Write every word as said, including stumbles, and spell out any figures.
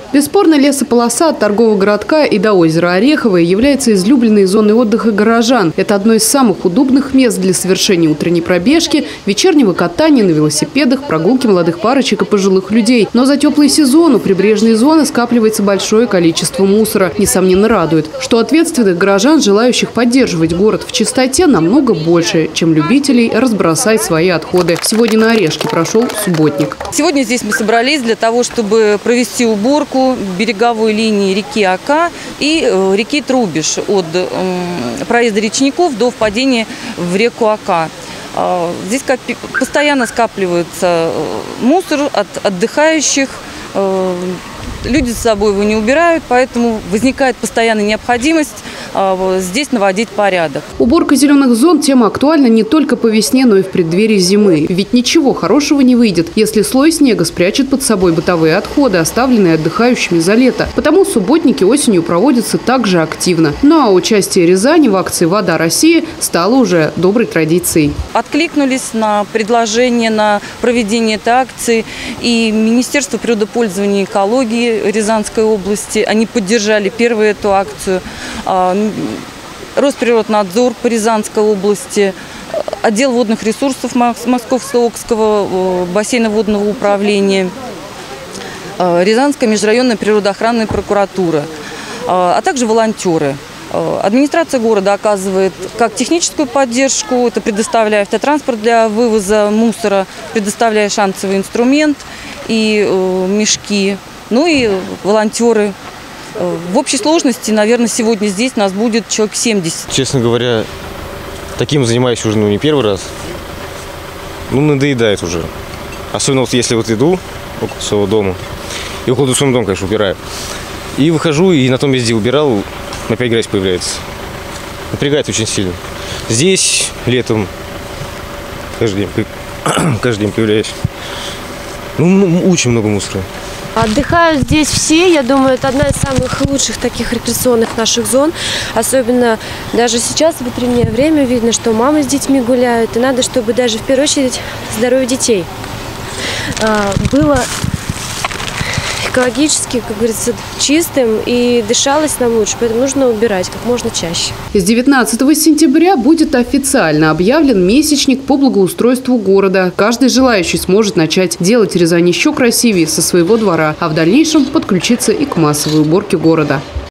Бесспорно, лесополоса от торгового городка и до озера Ореховое является излюбленной зоной отдыха горожан. Это одно из самых удобных мест для совершения утренней пробежки, вечернего катания на велосипедах, прогулки молодых парочек и пожилых людей. Но за теплый сезон у прибрежной зоны скапливается большое количество мусора. Несомненно, радует, что ответственных горожан, желающих поддерживать город в чистоте, намного больше, чем любителей разбросать свои отходы. Сегодня на Орешке прошел субботник. Сегодня здесь мы собрались для того, чтобы провести уборку береговой линии реки Ока и реки Трубеж от проезда речников до впадения в реку Ока. Здесь постоянно скапливается мусор от отдыхающих. Люди за собой его не убирают, поэтому возникает постоянная необходимость здесь наводить порядок. Уборка зеленых зон – тема актуальна не только по весне, но и в преддверии зимы. Ведь ничего хорошего не выйдет, если слой снега спрячет под собой бытовые отходы, оставленные отдыхающими за лето. Потому субботники осенью проводятся также активно. Ну а участие Рязани в акции «Вода России» стало уже доброй традицией. Откликнулись на предложение на проведение этой акции и Министерство природопользования и экологии Рязанской области. Они поддержали первую эту акцию. Росприроднадзор по Рязанской области, отдел водных ресурсов Московско-Окского бассейна водного управления, Рязанская межрайонная природоохранная прокуратура, а также волонтеры. Администрация города оказывает как техническую поддержку, это предоставляя автотранспорт для вывоза мусора, предоставляя шансовый инструмент и мешки, ну и волонтеры. В общей сложности, наверное, сегодня здесь нас будет человек семьдесят. Честно говоря, таким занимаюсь уже ну, не первый раз. Ну, надоедает уже. Особенно вот если вот иду около своего дома. И около своего дома, конечно, убираю. И выхожу, и на том месте, где убирал, опять грязь появляется. Напрягает очень сильно. Здесь летом каждый день, каждый день появляюсь. Ну, очень много мусора. Отдыхают здесь все, я думаю, это одна из самых лучших таких рекреационных наших зон. Особенно даже сейчас, в утреннее время, видно, что мамы с детьми гуляют. И надо, чтобы даже в первую очередь здоровье детей было экологически, как говорится, чистым и дышалось нам лучше. Поэтому нужно убирать как можно чаще. С девятнадцатого сентября будет официально объявлен месячник по благоустройству города. Каждый желающий сможет начать делать Рязань еще красивее со своего двора, а в дальнейшем подключиться и к массовой уборке города.